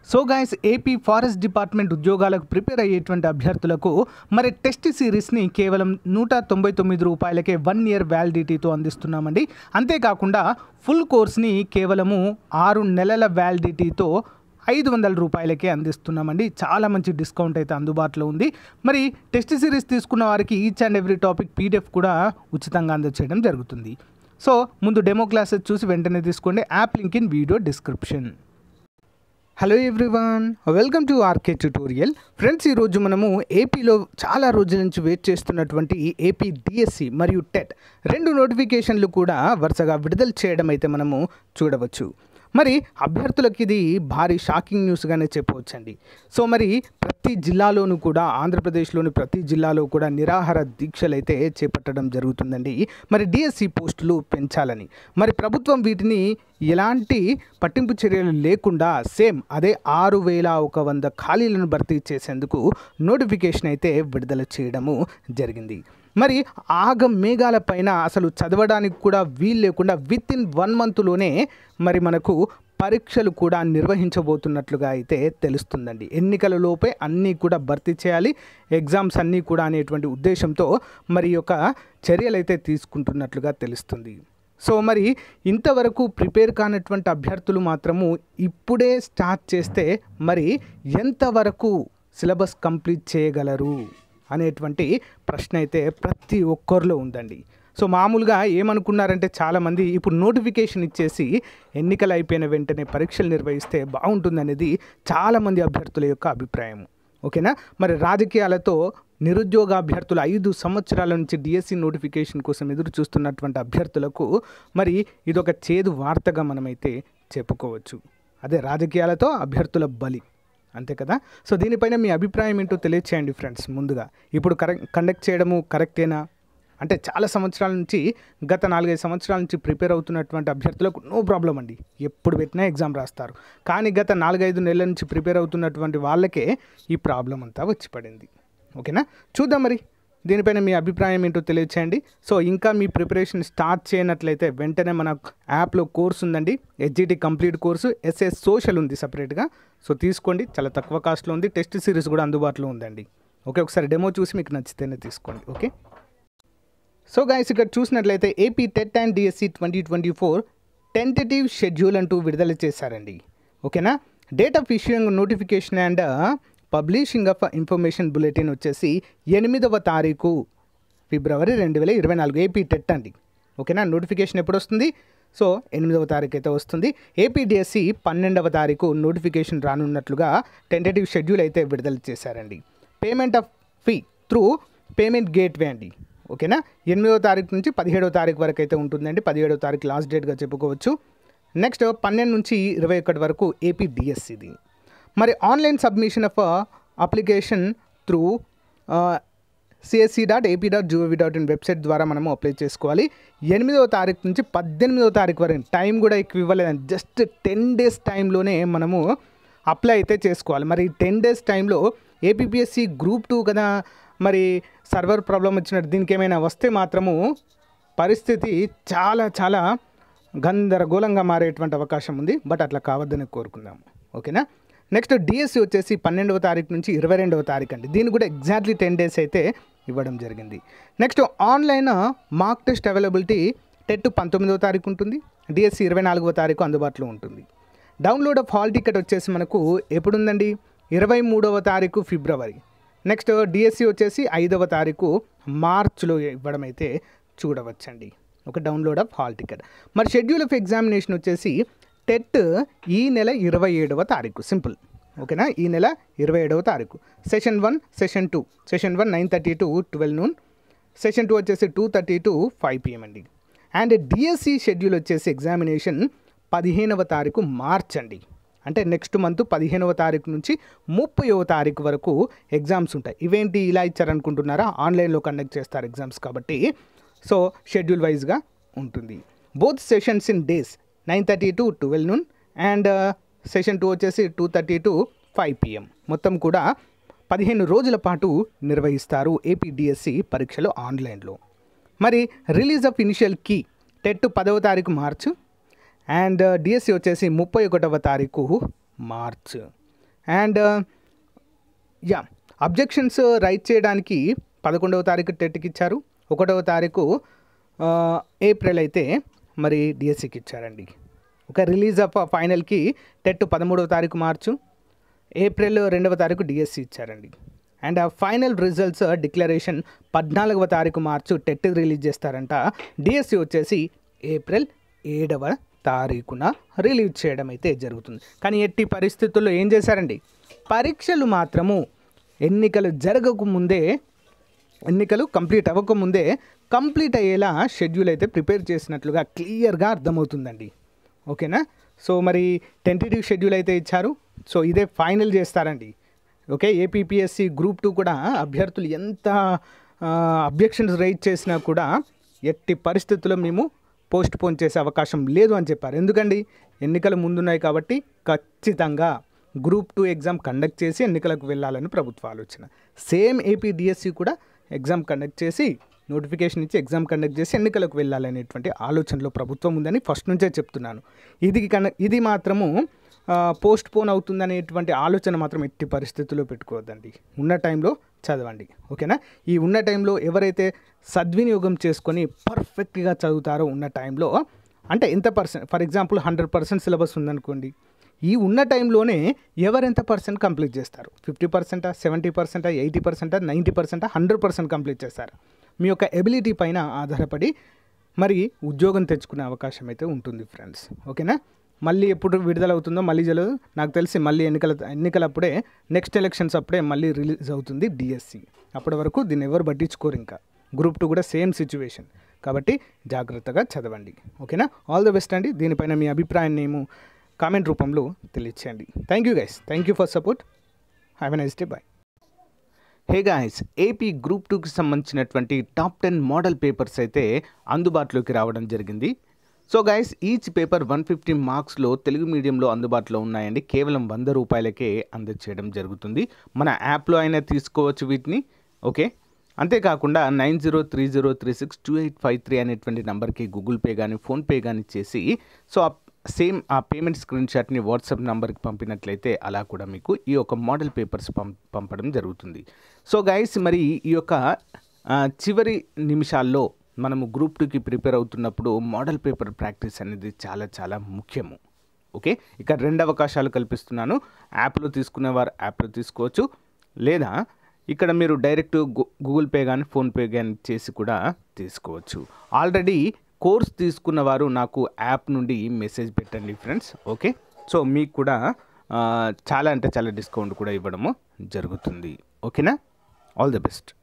So guys AP forest department ఉద్యోగాలకు prepare అయ్యేటువంటి అభ్యర్థులకు మరి టెస్ట్ సిరీస్ని కేవలం ₹199కే 1 ఇయర్ వ్యాలిడిటీతో అందిస్తున్నామండి. అంతేకాకుండా ఫుల్ కోర్స్ని కేవలము 6 నెలల వ్యాలిడిటీతో ₹500కే అందిస్తున్నామండి. చాలా మంచి డిస్కౌంట్ అయితే అందుబాటులో ఉంది. మరి టెస్ట్ సిరీస్ తీసుకున్న వారికి each and every topic PDF కూడా ఉచితంగా అందజేయడం జరుగుతుంది. సో ముందు డెమో క్లాసెస్ చూసి వెంటనే తీసుకోండి. App link in video description. Hello everyone, welcome to RK tutorial. Friends, ఈరోజు మనము ఏపీలో చాలా రోజుల నుంచి వెయిట్ చేస్తున్నటువంటి ఏపీ డిఎస్సి మరియు టెట్ 2 నోటిఫికేషన్లు కూడా వరుసగా విడుదల చేయడం అయితే మనము చూడవచ్చు. మరి అభ్యర్థులకు ఇది భారీ షాకింగ్ న్యూస్గానే చెప్పవచ్చండి. సో మరి ప్రతి జిల్లాలోనూ కూడా, ఆంధ్రప్రదేశ్లోని ప్రతి జిల్లాలో కూడా నిరాహార దీక్షలు అయితే చేపట్టడం జరుగుతుందండి. మరి డిఎస్సి పోస్టులు పెంచాలని మరి ప్రభుత్వం వీటిని ఎలాంటి పట్టింపు చర్యలు లేకుండా సేమ్ అదే 6100 ఖాళీలను భర్తీ చేసేందుకు నోటిఫికేషన్ అయితే విడుదల చేయడము జరిగింది. మరి ఆగ మేఘాల పైన అసలు చదవడానికి కూడా వీలు లేకుండా విత్ ఇన్ 1 మంత్లోనే మరి మనకు పరీక్షలు కూడా నిర్వహించబోతున్నట్లుగా అయితే తెలుస్తుందండి. ఎన్నికల లోపే అన్నీ కూడా భర్తీ చేయాలి, ఎగ్జామ్స్ అన్నీ కూడా అనేటువంటి ఉద్దేశంతో మరి యొక్క చర్యలు అయితే తీసుకుంటున్నట్లుగా తెలుస్తుంది. సో మరి ఇంతవరకు ప్రిపేర్ కానటువంటి అభ్యర్థులు మాత్రము ఇప్పుడే స్టార్ట్ చేస్తే మరి ఎంతవరకు సిలబస్ కంప్లీట్ చేయగలరు అనేటువంటి ప్రశ్న అయితే ప్రతి ఒక్కరిలో ఉందండి. సో మామూలుగా ఏమనుకున్నారంటే చాలామంది ఇప్పుడు నోటిఫికేషన్ ఇచ్చేసి ఎన్నికలు అయిపోయిన వెంటనే పరీక్షలు నిర్వహిస్తే బాగుంటుందనేది చాలామంది అభ్యర్థుల యొక్క అభిప్రాయం. ఓకేనా. మరి రాజకీయాలతో నిరుద్యోగ అభ్యర్థులు 5 సంవత్సరాల నుంచి డిఎస్సి నోటిఫికేషన్ కోసం ఎదురు చూస్తున్నటువంటి అభ్యర్థులకు మరి ఇదొక చేదు వార్తగా మనమైతే చెప్పుకోవచ్చు. అదే రాజకీయాలతో అభ్యర్థుల బలి, అంతే కదా. సో దీనిపైన మీ అభిప్రాయం ఏంటో తెలియచేయండి ఫ్రెండ్స్. ముందుగా ఇప్పుడు కండక్ట్ చేయడము కరెక్టేనా అంటే చాలా సంవత్సరాల నుంచి, గత 4-5 సంవత్సరాల నుంచి ప్రిపేర్ అవుతున్నటువంటి అభ్యర్థులకు నో ప్రాబ్లం అండి, ఎప్పుడు పెట్టినా ఎగ్జామ్ రాస్తారు. కానీ గత 4-5 నెలల నుంచి ప్రిపేర్ అవుతున్నటువంటి వాళ్ళకే ఈ ప్రాబ్లం అంతా వచ్చి పడింది. ఓకేనా. చూద్దాం మరి దీనిపైన మీ అభిప్రాయం ఏంటో తెలియచేయండి. సో ఇంకా మీ ప్రిపరేషన్ స్టార్ట్ చేయనట్లయితే వెంటనే మన యాప్లో కోర్స్ ఉందండి, HGT complete course, SS social ఉంది సపరేట్గా. సో తీసుకోండి, చాలా తక్కువ కాస్ట్లో ఉంది. టెస్ట్ సిరీస్ కూడా అందుబాటులో ఉందండి. ఓకే, ఒకసారి డెమో చూసి మీకు నచ్చితేనే తీసుకోండి. ఓకే. సో గైస్, ఇక్కడ చూసినట్లయితే AP TET and DSC 2024 tentative schedule అంటూ విడుదల చేశారండి. ఓకేనా. Date of issuing notification and publishing of information bulletin వచ్చేసి 8వ తారీఖు ఫిబ్రవరి 2024 ఏపీ టెట్ అండి. ఓకేనా. నోటిఫికేషన్ ఎప్పుడు వస్తుంది? సో 8వ తారీఖు అయితే వస్తుంది. ఏపీ డిఎస్సి 12వ తారీఖు నోటిఫికేషన్ రానున్నట్లుగా టెంటేటివ్ షెడ్యూల్ అయితే విడుదల చేశారండి. Payment of fee through payment gateway అండి. ఓకేనా. 8వ తారీఖు నుంచి 17వ తారీఖు వరకు అయితే ఉంటుందండి. 17వ తారీఖు లాస్ట్ డేట్గా చెప్పుకోవచ్చు. నెక్స్ట్ 12 నుంచి 21 వరకు ఏపీ డిఎస్సిది. మరి online submission of application through csc.ap.gov.in website ద్వారా మనము అప్లై చేసుకోవాలి. 8వ తారీఖు నుంచి 18వ తారీఖు వరకు, టైం కూడా ఎక్కువ ఇవ్వలేదండి, జస్ట్ 10 డేస్ టైంలోనే మనము అప్లై అయితే చేసుకోవాలి. మరి 10 డేస్ టైంలో ఏపీపీఎస్సి గ్రూప్ 2 కదా, మరి సర్వర్ ప్రాబ్లం వచ్చినట్టు దీనికి ఏమైనా వస్తే మాత్రము పరిస్థితి చాలా చాలా గందరగోళంగా మారేటువంటి అవకాశం ఉంది. బట్ అట్లా కావద్దని కోరుకుందాము. ఓకేనా. నెక్స్ట్ డిఎస్సి వచ్చేసి 12వ తారీఖు నుంచి 22వ తారీఖు అండి. దీనికి కూడా ఎగ్జాక్ట్లీ 10 డేస్ అయితే ఇవ్వడం జరిగింది. Next online mark test availability TET 19వ తారీఖు ఉంటుంది, డిఎస్సి 24వ తారీఖు అందుబాటులో ఉంటుంది. డౌన్లోడ్ ఆఫ్ హాల్ టికెట్ వచ్చేసి మనకు ఎప్పుడుందండి? 23వ తారీఖు ఫిబ్రవరి. నెక్స్ట్ డిఎస్సి వచ్చేసి 5వ తారీఖు మార్చ్లో ఇవ్వడం అయితే చూడవచ్చండి. ఒక డౌన్లోడ్ ఆఫ్ హాల్ టికెట్. మరి షెడ్యూల్ ఆఫ్ ఎగ్జామినేషన్ వచ్చేసి టెట్ ఈ నెల 27వ తారీఖు, సింపుల్. ఓకేనా. ఈ నెల 27వ తారీఖు. Session 1, session 2. Session 1 9:30 to 12 noon. Session 2 వచ్చేసి 2:30 to 5 PM అండి. అండ్ డిఎస్సి షెడ్యూల్ వచ్చేసి ఎగ్జామినేషన్ 15వ తారీఖు మార్చ్ అండి. అంటే నెక్స్ట్ మంత్ 15వ తారీఖు నుంచి 30వ తారీఖు వరకు ఎగ్జామ్స్ ఉంటాయి. ఇవేంటి ఇలా ఇచ్చారనుకుంటున్నారా? ఆన్లైన్లో కండక్ట్ చేస్తారు ఎగ్జామ్స్ కాబట్టి. సో షెడ్యూల్ వైజ్గా ఉంటుంది. Both sessions in days 9:30 to 12 noon and session 2 వచ్చేసి 2:30 to 5 PM. మొత్తం కూడా 15 రోజుల పాటు నిర్వహిస్తారు ఏపీ డిఎస్సి పరీక్షలు ఆన్లైన్లో. మరి release of initial key TET 10వ తారీఖు మార్చు అండ్ డిఎస్సి వచ్చేసి 31వ తారీఖు మార్చ్. అండ్ యా అబ్జెక్షన్స్ రైట్ చేయడానికి 11వ తారీఖు టెట్కి ఇచ్చారు, 1వ తారీఖు ఏప్రిల్ అయితే మరి డిఎస్సికి ఇచ్చారండి. ఒక రిలీజ్ ఆఫ్ ఫైనల్కి టెట్ 13వ తారీఖు మార్చు, ఏప్రిల్ 2వ తారీఖు డిఎస్సి ఇచ్చారండి. అండ్ ఆ ఫైనల్ రిజల్ట్స్ డిక్లరేషన్ 14వ తారీఖు మార్చు టెట్ రిలీజ్ చేస్తారంట. డిఎస్సి వచ్చేసి ఏప్రిల్ 7వ తారీఖున రిలీజ్ చేయడం అయితే జరుగుతుంది. కానీ ఎట్టి పరిస్థితుల్లో ఏం చేశారండి, పరీక్షలు మాత్రము ఎన్నికలు జరగకముందే, ఎన్నికలు కంప్లీట్ అవ్వకముందే కంప్లీట్ అయ్యేలా షెడ్యూల్ అయితే ప్రిపేర్ చేసినట్లుగా క్లియర్గా అర్థమవుతుందండి. ఓకేనా. సో మరి టెంటేటివ్ షెడ్యూల్ అయితే ఇచ్చారు. సో ఇదే ఫైనల్ చేస్తారండి. ఓకే. ఏపీపీఎస్సి గ్రూప్ 2 కూడా అభ్యర్థులు ఎంత అబ్జెక్షన్స్ రైజ్ చేసినా కూడా ఎట్టి పరిస్థితుల్లో మేము పోస్ట్ పోన్ చేసే అవకాశం లేదు అని చెప్పారు. ఎందుకండి, ఎన్నికలు ముందున్నాయి కాబట్టి ఖచ్చితంగా గ్రూప్ 2 ఎగ్జామ్ కండక్ట్ చేసి ఎన్నికలకు వెళ్ళాలని ప్రభుత్వ ఆలోచన. సేమ్ ఏపీ డిఎస్సి కూడా ఎగ్జామ్ కండక్ట్ చేసి, నోటిఫికేషన్ ఇచ్చి ఎగ్జామ్ కండక్ట్ చేసి ఎన్నికలకు వెళ్ళాలనేటువంటి ఆలోచనలో ప్రభుత్వం ఉందని ఫస్ట్ నుంచే చెప్తున్నాను. ఇది మాత్రము పోస్ట్ పోన్ అవుతుందనేటువంటి ఆలోచన మాత్రం ఎట్టి పరిస్థితుల్లో పెట్టుకోవద్దండి. ఉన్న టైంలో చదవండి. ఓకేనా. ఈ ఉన్న టైంలో ఎవరైతే సద్వినియోగం చేసుకొని పర్ఫెక్ట్గా చదువుతారో ఉన్న టైంలో, అంటే ఎంత పర్సెంట్, ఫర్ ఎగ్జాంపుల్ 100% సిలబస్ ఉందనుకోండి, ఈ ఉన్న టైంలోనే ఎవరెంత పర్సెంట్ కంప్లీట్ చేస్తారు, 50%, 70%, 80%, 90%, 100% కంప్లీట్ చేస్తారు. మీ యొక్క ఎబిలిటీ పైన ఆధారపడి మరి ఉద్యోగం తెచ్చుకునే అవకాశం అయితే ఉంటుంది ఫ్రెండ్స్. ఓకేనా. మళ్ళీ ఎప్పుడు విడుదల అవుతుందో మళ్ళీ తెలియదు. నాకు తెలిసి మళ్ళీ ఎన్నికలప్పుడే, నెక్స్ట్ ఎలక్షన్స్ అప్పుడే మళ్ళీ రిలీజ్ అవుతుంది డిఎస్సి. అప్పటి వరకు దీన్ని ఎవరు పట్టించుకోరు. ఇంకా గ్రూప్ 2 కూడా సేమ్ సిచ్యువేషన్. కాబట్టి జాగ్రత్తగా చదవండి. ఓకేనా. ఆల్ ది బెస్ట్ అండి. దీనిపైన మీ అభిప్రాయాన్ని మేము కామెంట్ రూపంలో తెలియచేయండి. Thank you guys. Thank you for support. Have a nice day. Bye. Hey guys, AP group 2కి సంబంధించినటువంటి టాప్ 10 మోడల్ పేపర్స్ అయితే అందుబాటులోకి రావడం జరిగింది. సో గైస్, ఈచ్ పేపర్ 150 మార్క్స్లో తెలుగు మీడియంలో అందుబాటులో ఉన్నాయండి. కేవలం 100 రూపాయలకే అందజేయడం జరుగుతుంది. మన యాప్లో అయినా తీసుకోవచ్చు వీటిని. ఓకే. అంతేకాకుండా 9030362853 అనేటువంటి నెంబర్కి గూగుల్ పే కానీ ఫోన్పే కానీ చేసి, సో సేమ్ ఆ పేమెంట్ స్క్రీన్ షాట్ని వాట్సాప్ నెంబర్కి పంపినట్లయితే అలా కూడా మీకు ఈ యొక్క మోడల్ పేపర్స్ పంపడం జరుగుతుంది. సో గైస్, మరి ఈ యొక్క చివరి నిమిషాల్లో మనము గ్రూప్ 2కి ప్రిపేర్ అవుతున్నప్పుడు మోడల్ పేపర్ ప్రాక్టీస్ అనేది చాలా చాలా ముఖ్యము. ఓకే. ఇక్కడ 2 అవకాశాలు కల్పిస్తున్నాను. యాప్లో తీసుకునేవారు యాప్లో తీసుకోవచ్చు, లేదా ఇక్కడ మీరు డైరెక్ట్ గూగుల్ పే కానీ ఫోన్పే కానీ చేసి కూడా తీసుకోవచ్చు. ఆల్రెడీ కోర్స్ తీసుకున్నవారు నాకు యాప్ నుండి మెసేజ్ పెట్టండి ఫ్రెండ్స్. ఓకే. సో మీకు కూడా చాలా అంటే చాలా డిస్కౌంట్ కూడా ఇవ్వడము జరుగుతుంది. ఓకేనా. All the best.